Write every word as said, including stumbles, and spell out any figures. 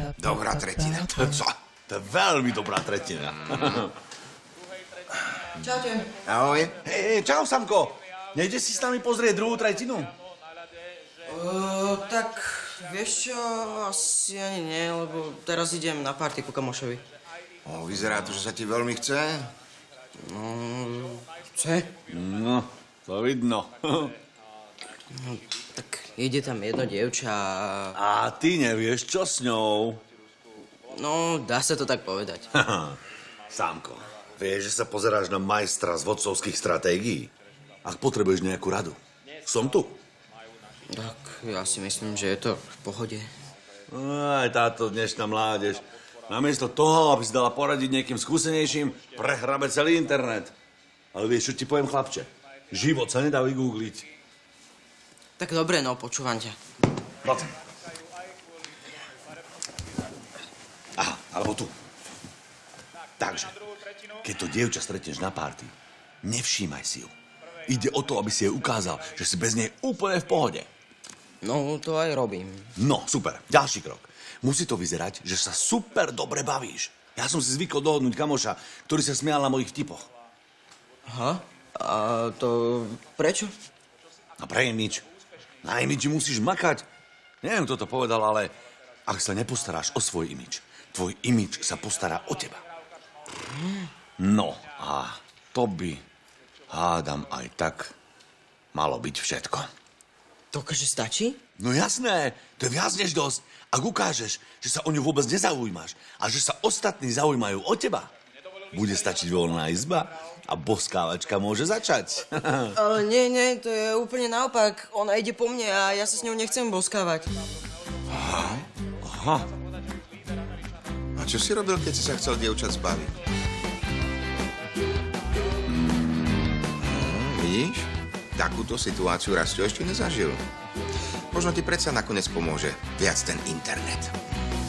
Dobrá tretina. Co? To je veľmi dobrá tretina. Čaute. Ahoj. Hej, hej, čau, Samko. Nejde si s nami pozrieť druhú tretinu? Uh, tak, vieš čo, asi ani nie, lebo teraz idem na party ku kamošovi. O, vyzerá to, že sa ti veľmi chce. No, chce? No, to vidno. No, tak ide tam jedno dievča a... A ty nevieš, čo s ňou? No, dá sa to tak povedať. Sámko, vieš, že sa pozeráš na majstra z vodcovských stratégií? Ak potrebuješ nejakú radu, som tu. Tak, ja si myslím, že je to v pohode. Aj táto dnešná mládež. Namiesto toho, aby si dala poradiť niekým skúsenejším, prehrabe celý internet. Ale vieš, čo ti poviem, chlapče? Život sa nedá vygoogliť. Tak dobre, no, počúvam ťa. Poď. Aha, alebo tu. Takže, keď to dievča stretneš na párty, nevšímaj si ju. Ide o to, aby si jej ukázal, že si bez nej úplne v pohode. No, to aj robím. No, super. Ďalší krok. Musí to vyzerať, že sa super dobre bavíš. Ja som si zvykol dohodnúť kamoša, ktorý sa smial na mojich vtipoch. Aha, a to prečo? A pre imič. Na imiči musíš makať. Neviem, kto to povedal, ale ak sa nepostaráš o svoj imič, tvoj imič sa postará o teba. No a to by, hádam, aj tak malo byť všetko. Dokáže stačí? No jasné, to je viac než dosť. Ak ukážeš, že sa o ňu vôbec nezaujímaš a že sa ostatní zaujímajú o teba, bude stačiť voľná izba a boskávačka môže začať. Ale nie, nie, to je úplne naopak. Ona ide po mne a ja sa s ňou nechcem boskávať. Aha, aha. A čo si robil, keď si sa chcel dievčat zbaviť? Hmm, vidíš? Takúto situáciu Rastio ešte nezažil. Možno ti predsa nakoniec pomôže viac ten internet.